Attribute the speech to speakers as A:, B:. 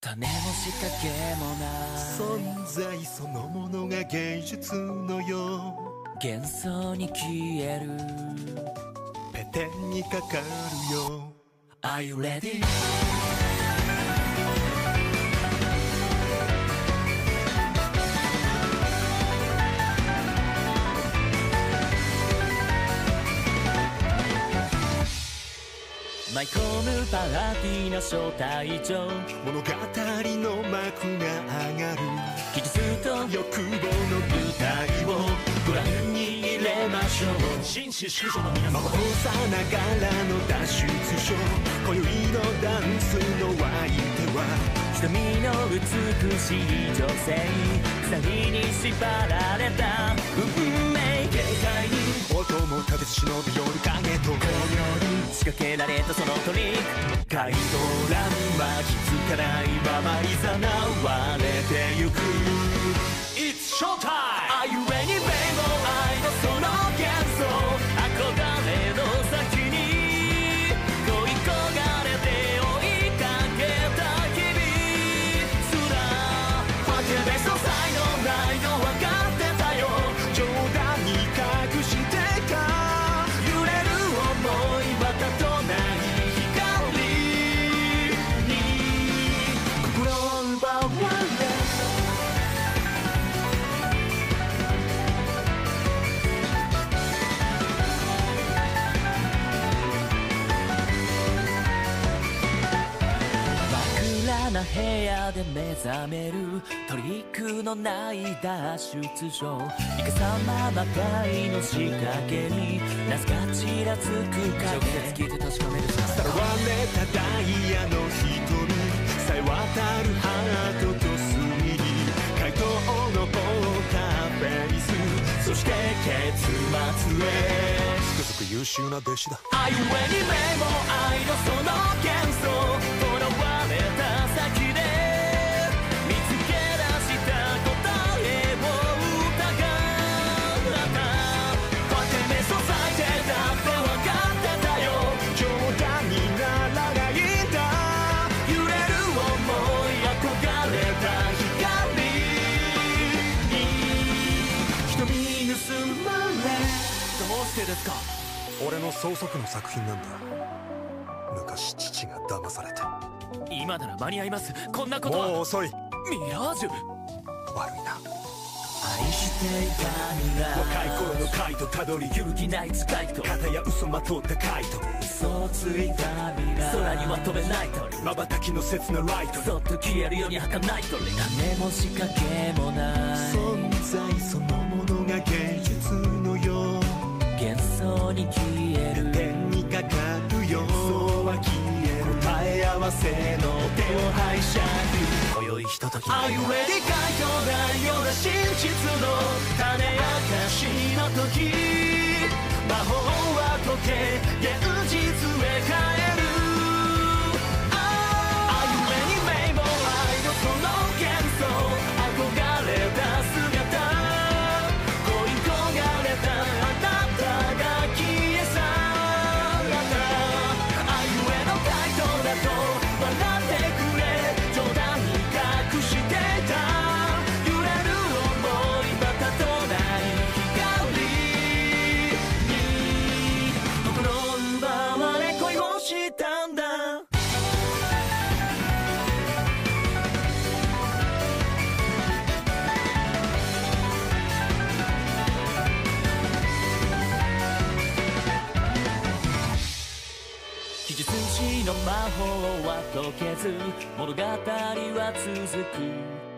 A: 種も仕掛けもない
B: 存在そのものが芸術のよう
A: 幻想に消える
B: ペテンにかかるよ
A: Are you ready? 舞い込むパーティーな招待状
B: 物語の幕が上がる
A: 技術と
B: 欲望の舞台を
A: ご覧に入れましょう
B: 紳士淑女の皆様さながらの脱出所今宵のダンスの相手は
A: 瞳の美しい女性鎖に縛られた運命限界に
B: 音も立て忍び寄る影と
A: 巧妙に仕掛けられたそのトリック怪盗乱は気づかないままいざなわれてゆく
B: It's showtime!
A: Are you ready, baby? 愛のその幻想憧れの先に恋焦がれて追いかけた日々すらわけで所才のないの分かってたよ
B: 冗談に隠してか
A: 揺れる想いまたとない光に心を奪われ真っ暗な部屋で目覚めるトリックのない脱出所いかさままかいの仕掛けになぜかちらつく影直接聞いて確かめる
B: さらわれたダイヤの瞳さえ渡るハートと推理怪盗のポーカーフェイスそして結末へつくづく優秀な弟子だ
A: Are you ready, baby? 愛のその幻想囚われた先で見つけ出した答えを疑ったこうやって目そさいてだって分かってたよ
B: 冗談にならないんだ
A: 揺れる想い憧れた光に瞳盗まれどうしてですか
B: 俺の創作の作品なんだ昔父が騙されて
A: 今なら間に合いますこんなことは
B: もう遅い
A: ミラージュ
B: 悪いな
A: 愛していた未来
B: 若い頃のカイトたどり
A: 勇気ない使いと
B: 片や嘘まとったカイト
A: 嘘をついた未来空には飛べない鳥
B: 瞬きの切なライト
A: そっと消えるように儚い鳥種も仕掛けもない
B: 存在そのものが芸術のよう
A: 幻想に消える
B: 天にかかるよそうは消える答え合わせの手を拝借
A: 今宵ひととき
B: Are you ready?
A: 書いとないような真実の種明かしの時魔法は解け現実へ変える Are you ready, baby? 愛のその幻想憧れた姿恋焦がれたあなたが消え去った愛ゆえのタイトだと笑ってくれ冗談に隠してた揺れる想いまたとない光に心を奪われ恋をしたんだ技術師の魔法は解けず物語は続く